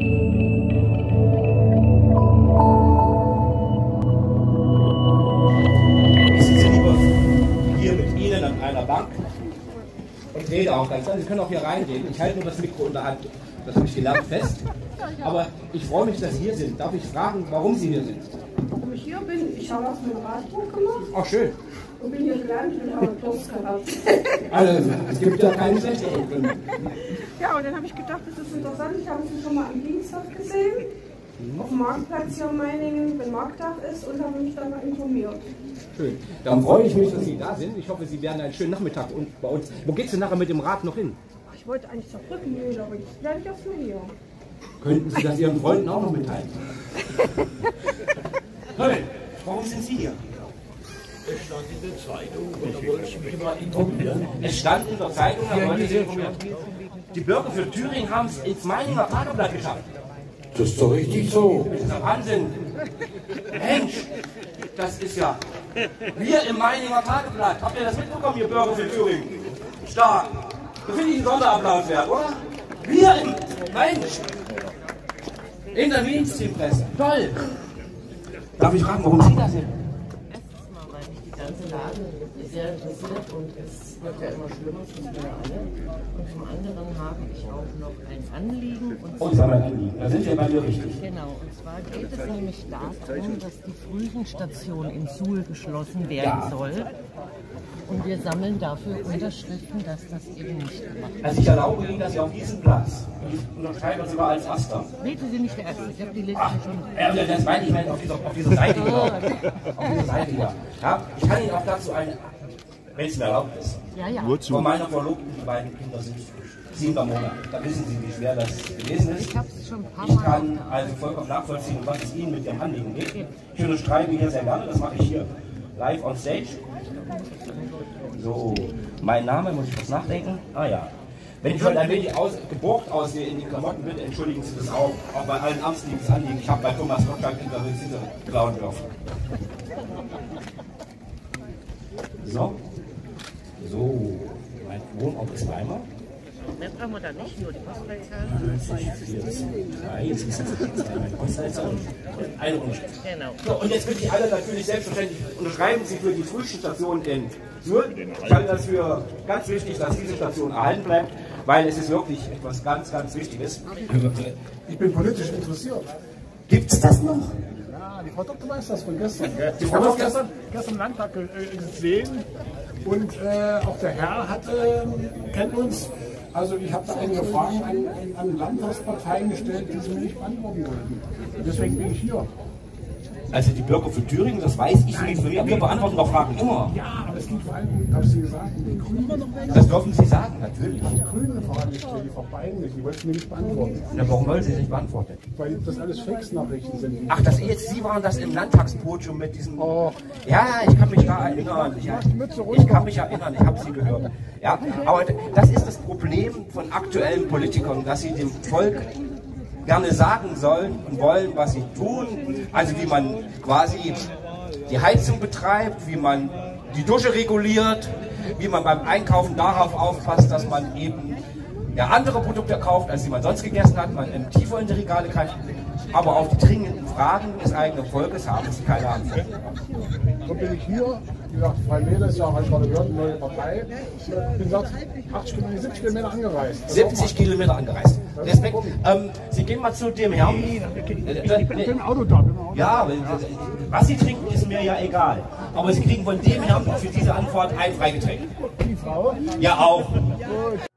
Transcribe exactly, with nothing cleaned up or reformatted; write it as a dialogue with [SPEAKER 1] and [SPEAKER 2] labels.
[SPEAKER 1] Ich sitze lieber hier mit Ihnen an einer Bank und rede auch ganz klar. Sie können auch hier reingehen. Ich halte nur das Mikro in der Hand. Das habe ich gelernt fest. Aber ich freue mich, dass Sie hier sind. Darf ich fragen, warum Sie hier sind?
[SPEAKER 2] Warum ich hier bin? Ich habe was mit dem Radbuch gemacht.
[SPEAKER 1] Ach, schön.
[SPEAKER 2] Und bin hier gelandet und habe einen Kurs gehabt.
[SPEAKER 1] Also, es gibt ja keine schlechte Gründe.
[SPEAKER 2] Ja, und dann habe ich gedacht, das ist interessant. Ich habe sie schon mal am Dienstag gesehen. Auf dem Marktplatz hier in Meiningen, wenn Markttag ist, und habe mich dann mal informiert.
[SPEAKER 1] Schön. Dann freue ich mich, dass Sie da sind. Ich hoffe, Sie werden einen schönen Nachmittag bei uns. Wo geht es denn nachher mit dem Rad noch hin?
[SPEAKER 2] Ach, ich wollte eigentlich zur Brückenmühle, aber jetzt bleibe ich erst mal hier.
[SPEAKER 1] Könnten Sie das Ihren Freunden auch noch mitteilen? Hey, warum sind Sie hier?
[SPEAKER 3] Es stand in der Zeitung und da wollte ich mich mal informieren.
[SPEAKER 1] Es stand in der Zeitung, da wollte ich informieren. Die Bürger für Thüringen haben es ins Meininger Tageblatt geschafft.
[SPEAKER 3] Das ist doch richtig so.
[SPEAKER 1] Das ist ja Wahnsinn. Mensch, das ist ja... Wir im Meininger Tageblatt. Habt ihr das mitbekommen, ihr Bürger für Thüringen? Stark. Das finde ich einen Sonderapplaus wert, oder? Wir im... Mensch! In der Mainstream-Presse. Toll! Darf ich fragen, warum Sie da sind?
[SPEAKER 4] Erstens mal, weil mich die ganze Lage sehr interessiert und es wird ja immer schlimmer, das wissen wir ja alle. Und zum anderen habe ich auch noch ein Anliegen. Und
[SPEAKER 1] Oh, das haben wir ein Anliegen. Da sind Sie bei mir richtig.
[SPEAKER 4] Genau, und zwar geht es nämlich darum, dass die Frühenstation in Suhl geschlossen werden
[SPEAKER 1] Ja.
[SPEAKER 4] soll. Und wir sammeln dafür Unterschriften, dass das eben nicht gemacht wird.
[SPEAKER 1] Also ich erlaube Ihnen, dass Sie auf diesem Platz, und ich unterschreibe das sogar als Erster.
[SPEAKER 4] Nee, Sie sind nicht der Erste, ich habe die Liste
[SPEAKER 1] Ach,
[SPEAKER 4] schon.
[SPEAKER 1] äh, das meine ich meine auf dieser, auf dieser Seite hier. Auf dieser Seite hier. Ja, ich kann Ihnen auch dazu eine, wenn es mir erlaubt ist.
[SPEAKER 4] Ja, ja.
[SPEAKER 1] Von meiner Verlobten, die beiden Kinder sind siebter Monat. Da wissen Sie, wie schwer das gewesen ist.
[SPEAKER 4] Ich habe es schon ein paar
[SPEAKER 1] Ich
[SPEAKER 4] Mal
[SPEAKER 1] kann
[SPEAKER 4] gehabt.
[SPEAKER 1] also vollkommen nachvollziehen, was es Ihnen mit Ihrem Anliegen geht. Ich unterschreibe hier sehr gerne, das mache ich hier live on stage. So, mein Name, muss ich kurz nachdenken. Ah ja. Wenn ich heute ein wenig aus, geborgt aussehe in die Klamotten, bitte entschuldigen Sie das auch. Auch bei allen Ernst liebes Anliegen. Ich habe bei Thomas Gottschalk interviewt, diese blauen dürfen. So. So. Mein Wohnort ist Weimar.
[SPEAKER 4] Mehr brauchen wir da nicht, nur die Postleitzahl.
[SPEAKER 1] neunzig, vierzig, drei, jetzt ist das jetzt meine Postleitzahl und eine Unterschrift.
[SPEAKER 4] Genau.
[SPEAKER 1] So, und jetzt bitte ich alle natürlich selbstverständlich unterschreiben Sie für die Frühstation in Suhl. Ich halte das für ganz wichtig, dass diese Station erhalten bleibt, weil es ist wirklich etwas ganz, ganz Wichtiges.
[SPEAKER 5] Ich bin politisch interessiert.
[SPEAKER 1] Gibt es das noch?
[SPEAKER 5] Ja, die Frau Doktor weiß das von gestern.
[SPEAKER 1] Die
[SPEAKER 5] Ich
[SPEAKER 1] Frau
[SPEAKER 5] habe das
[SPEAKER 1] Doktor-
[SPEAKER 5] gestern, gestern im Landtag äh, gesehen und äh, auch der Herr hat, äh, kennt uns. Also ich habe da einige Fragen an, an Landtagsparteien gestellt, die sie mir nicht beantworten wollten. Und deswegen bin ich hier.
[SPEAKER 1] Also die Bürger für Thüringen, das weiß ich nicht von mir. Wir beantworten doch Fragen immer.
[SPEAKER 5] Ja, aber es geht vor allem, habe ich Sie gesagt, um die Grünen.
[SPEAKER 1] Das dürfen Sie sagen, natürlich.
[SPEAKER 5] Die Grünen eine Frage gestellt, die Frau Beiden nicht, die wollten mir nicht beantworten.
[SPEAKER 1] Ja, warum wollen Sie es nicht beantworten?
[SPEAKER 5] Weil das alles Fake-Nachrichten sind.
[SPEAKER 1] Ach, das jetzt Sie waren das im Landtagspodium mit diesem...
[SPEAKER 5] Oh.
[SPEAKER 1] Ja, ich kann mich da erinnern. Ich, ich kann mich erinnern, ich habe Sie gehört. Ja, aber das ist das Problem von aktuellen Politikern, dass sie dem Volk gerne sagen sollen und wollen, was sie tun. Also wie man quasi die Heizung betreibt, wie man die Dusche reguliert, wie man beim Einkaufen darauf aufpasst, dass man eben ja, andere Produkte kauft, als die man sonst gegessen hat, man ähm, tiefer in die Regale greift. Aber auf die dringenden Fragen des eigenen Volkes haben sie keine Antwort.
[SPEAKER 5] So bin ich hier. Wie gesagt, Freie Wähler ist ja auch gerade gehört, eine neue Partei. Ich bin gesagt, achtzig Kilometer, siebzig Kilometer angereist.
[SPEAKER 1] siebzig Kilometer angereist. Respekt. Ähm, Sie gehen mal zu dem Herrn.
[SPEAKER 5] Ich bin, ich bin im Auto da. Bin im Auto.
[SPEAKER 1] Ja, was Sie trinken, ist mir ja egal. Aber Sie kriegen von dem Herrn für diese Antwort ein Freigetränk.
[SPEAKER 5] Die Frau?
[SPEAKER 1] Ja, auch.
[SPEAKER 5] Gut.